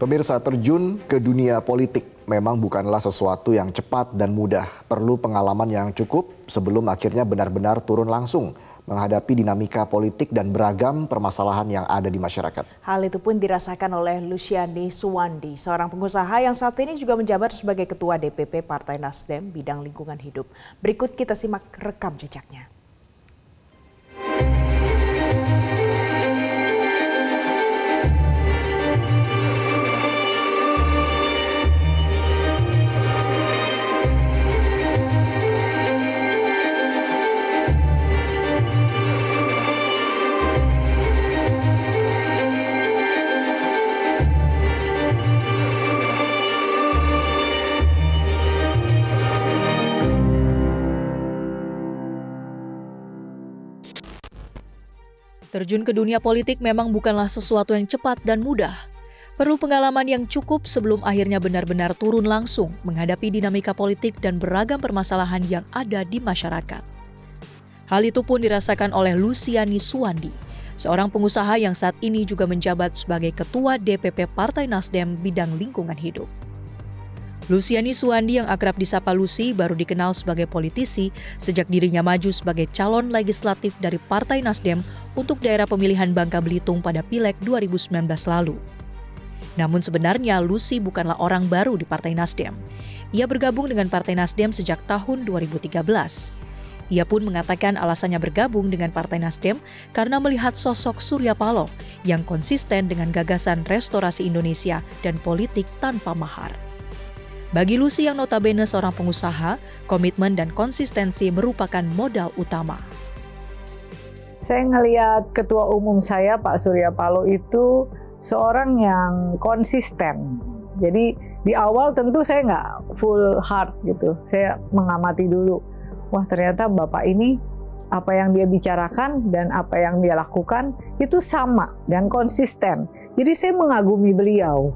Pemirsa, terjun ke dunia politik memang bukanlah sesuatu yang cepat dan mudah. Perlu pengalaman yang cukup sebelum akhirnya benar-benar turun langsung menghadapi dinamika politik dan beragam permasalahan yang ada di masyarakat. Hal itu pun dirasakan oleh Luciani Suwandi, seorang pengusaha yang saat ini juga menjabat sebagai Ketua DPP Partai Nasdem bidang lingkungan hidup. Berikut kita simak rekam jejaknya. Terjun ke dunia politik memang bukanlah sesuatu yang cepat dan mudah. Perlu pengalaman yang cukup sebelum akhirnya benar-benar turun langsung menghadapi dinamika politik dan beragam permasalahan yang ada di masyarakat. Hal itu pun dirasakan oleh Luciani Suwandi, seorang pengusaha yang saat ini juga menjabat sebagai Ketua DPP Partai Nasdem bidang lingkungan hidup. Luciani Suwandi yang akrab disapa Lucy baru dikenal sebagai politisi sejak dirinya maju sebagai calon legislatif dari Partai Nasdem untuk daerah pemilihan Bangka Belitung pada Pileg 2019 lalu. Namun sebenarnya Lucy bukanlah orang baru di Partai Nasdem. Ia bergabung dengan Partai Nasdem sejak tahun 2013. Ia pun mengatakan alasannya bergabung dengan Partai Nasdem karena melihat sosok Surya Paloh yang konsisten dengan gagasan restorasi Indonesia dan politik tanpa mahar. Bagi Lucy yang notabene seorang pengusaha, komitmen dan konsistensi merupakan modal utama. Saya ngelihat Ketua Umum saya, Pak Surya Paloh itu seorang yang konsisten. Jadi di awal tentu saya nggak full heart gitu. Saya mengamati dulu, wah ternyata Bapak ini apa yang dia bicarakan dan apa yang dia lakukan itu sama dan konsisten. Jadi saya mengagumi beliau.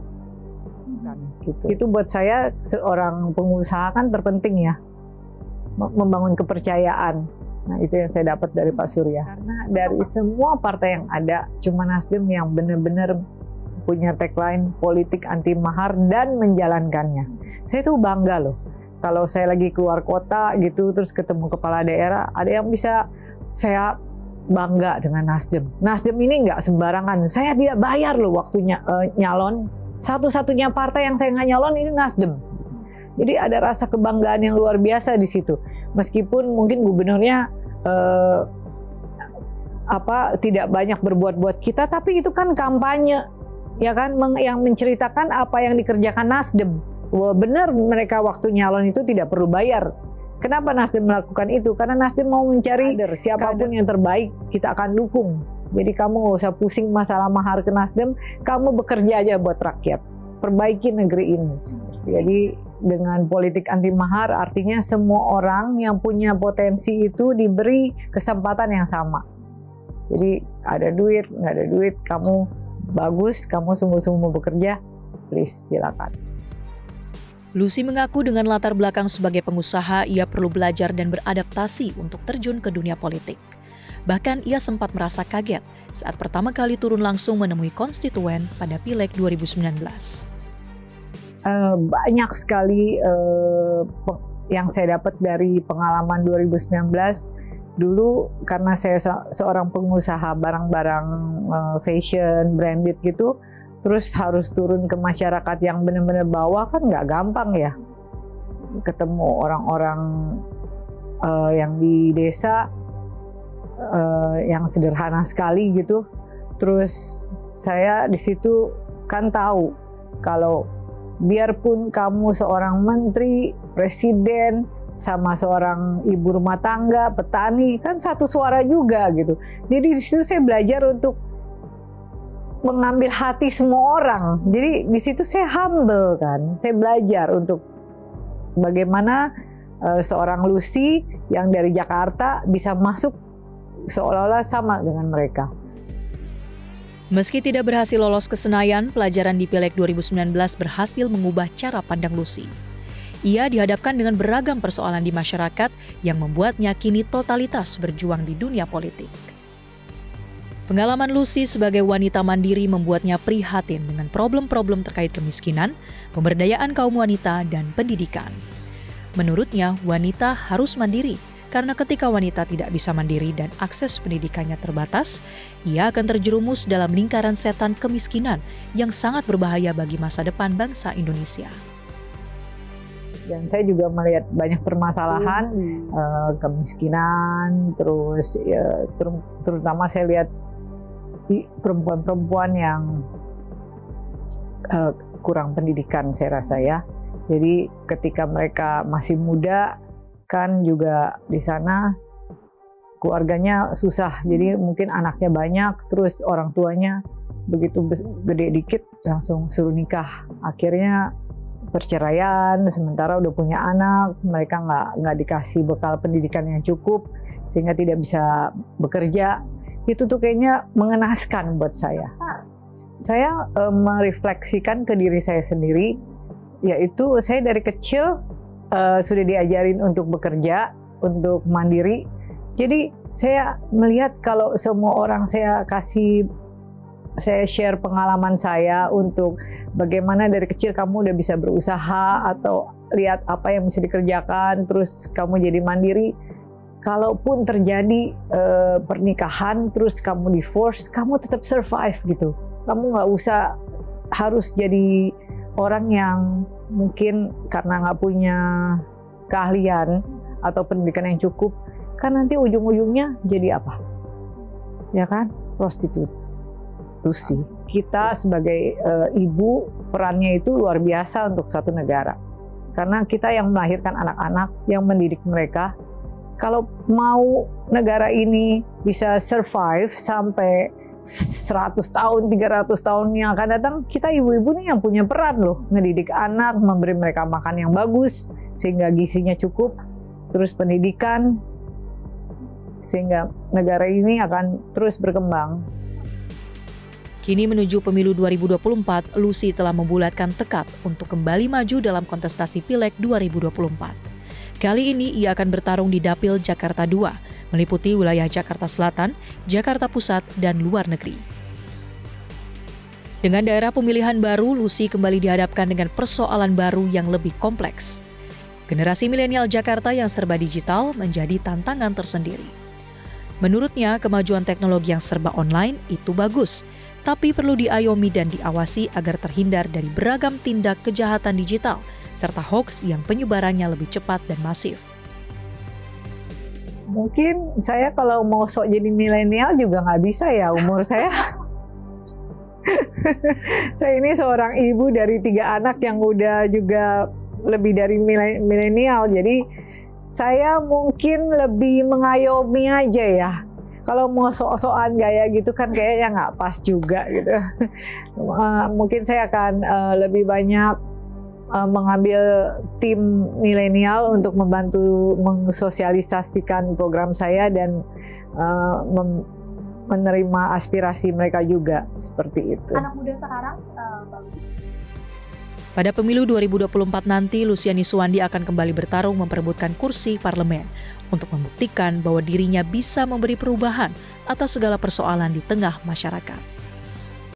Gitu. Itu buat saya seorang pengusaha kan terpenting ya, membangun kepercayaan. Nah itu yang saya dapat dari Pak Surya. Karena dari semua partai yang ada, cuma Nasdem yang benar-benar punya tagline politik anti mahar dan menjalankannya. Saya tuh bangga loh. Kalau saya lagi keluar kota gitu, terus ketemu kepala daerah, ada yang bisa saya bangga dengan Nasdem. Nasdem ini nggak sembarangan. Saya tidak bayar loh waktunya nyalon. Satu-satunya partai yang saya nggak nyalon ini Nasdem. Jadi ada rasa kebanggaan yang luar biasa di situ. Meskipun mungkin gubernurnya tidak banyak berbuat buat kita, tapi itu kan kampanye, ya kan, yang menceritakan apa yang dikerjakan Nasdem. Wah, benar mereka waktu nyalon itu tidak perlu bayar. Kenapa Nasdem melakukan itu? Karena Nasdem mau mencari siapapun yang terbaik, kita akan dukung. Jadi kamu nggak usah pusing masalah mahar ke Nasdem, kamu bekerja aja buat rakyat, perbaiki negeri ini. Jadi dengan politik anti mahar artinya semua orang yang punya potensi itu diberi kesempatan yang sama. Jadi ada duit, nggak ada duit, kamu bagus, kamu sungguh-sungguh bekerja, please silakan. Lucy mengaku dengan latar belakang sebagai pengusaha, ia perlu belajar dan beradaptasi untuk terjun ke dunia politik. Bahkan ia sempat merasa kaget saat pertama kali turun langsung menemui konstituen pada Pileg 2019. Banyak sekali yang saya dapat dari pengalaman 2019. Dulu karena saya seorang pengusaha barang-barang fashion, branded gitu, terus harus turun ke masyarakat yang benar-benar bawah kan nggak gampang ya. Ketemu orang-orang yang di desa, yang sederhana sekali gitu. Terus saya di situ kan tahu kalau biarpun kamu seorang menteri, presiden, sama seorang ibu rumah tangga, petani, kan satu suara juga gitu. Jadi di situ saya belajar untuk mengambil hati semua orang. Jadi di situ saya humble kan. Saya belajar untuk bagaimana seorang Lucy yang dari Jakarta bisa masuk seolah-olah sama dengan mereka. Meski tidak berhasil lolos ke Senayan, pelajaran di Pileg 2019 berhasil mengubah cara pandang Lucy. Ia dihadapkan dengan beragam persoalan di masyarakat yang membuatnya kini totalitas berjuang di dunia politik. Pengalaman Lucy sebagai wanita mandiri membuatnya prihatin dengan problem-problem terkait kemiskinan, pemberdayaan kaum wanita, dan pendidikan. Menurutnya, wanita harus mandiri karena ketika wanita tidak bisa mandiri dan akses pendidikannya terbatas, ia akan terjerumus dalam lingkaran setan kemiskinan yang sangat berbahaya bagi masa depan bangsa Indonesia. Dan saya juga melihat banyak permasalahan, kemiskinan, terus ya, terutama saya lihat perempuan-perempuan yang kurang pendidikan, saya rasa ya. Jadi ketika mereka masih muda, kan juga di sana keluarganya susah. Jadi mungkin anaknya banyak, terus orang tuanya begitu gede dikit langsung suruh nikah. Akhirnya perceraian, sementara udah punya anak, mereka nggak dikasih bekal pendidikan yang cukup, sehingga tidak bisa bekerja. Itu tuh kayaknya mengenaskan buat saya. Saya merefleksikan ke diri saya sendiri, yaitu saya dari kecil sudah diajarin untuk bekerja, untuk mandiri. Jadi saya melihat kalau semua orang saya share pengalaman saya untuk bagaimana dari kecil kamu udah bisa berusaha atau lihat apa yang bisa dikerjakan, terus kamu jadi mandiri. Kalaupun terjadi pernikahan, terus kamu divorce, kamu tetap survive gitu. Kamu nggak usah harus jadi orang yang mungkin karena nggak punya keahlian atau pendidikan yang cukup, kan nanti ujung-ujungnya jadi apa? Ya kan? Prostitusi. Kita sebagai ibu, perannya itu luar biasa untuk suatu negara. Karena kita yang melahirkan anak-anak, yang mendidik mereka. Kalau mau negara ini bisa survive sampai 100 tahun, 300 tahun yang akan datang, kita ibu-ibu nih yang punya peran loh. Ngedidik anak, memberi mereka makan yang bagus, sehingga gizinya cukup, terus pendidikan, sehingga negara ini akan terus berkembang. Kini menuju pemilu 2024, Lucy telah membulatkan tekad untuk kembali maju dalam kontestasi Pileg 2024. Kali ini ia akan bertarung di Dapil Jakarta II, meliputi wilayah Jakarta Selatan, Jakarta Pusat, dan luar negeri. Dengan daerah pemilihan baru, Lucy kembali dihadapkan dengan persoalan baru yang lebih kompleks. Generasi milenial Jakarta yang serba digital menjadi tantangan tersendiri. Menurutnya, kemajuan teknologi yang serba online itu bagus, tapi perlu diayomi dan diawasi agar terhindar dari beragam tindak kejahatan digital, serta hoax yang penyebarannya lebih cepat dan masif. Mungkin saya kalau mau sok jadi milenial juga nggak bisa ya, umur saya. Saya ini seorang ibu dari 3 anak yang udah juga lebih dari milenial, jadi saya mungkin lebih mengayomi aja ya. Kalau mau sok-sokan gaya gitu kan kayaknya nggak pas juga gitu. Mungkin saya akan lebih banyak mengambil tim milenial untuk membantu mensosialisasikan program saya dan menerima aspirasi mereka juga, seperti itu. Anak muda sekarang bagus. Pada pemilu 2024 nanti, Luciani Suwandi akan kembali bertarung memperebutkan kursi parlemen untuk membuktikan bahwa dirinya bisa memberi perubahan atas segala persoalan di tengah masyarakat.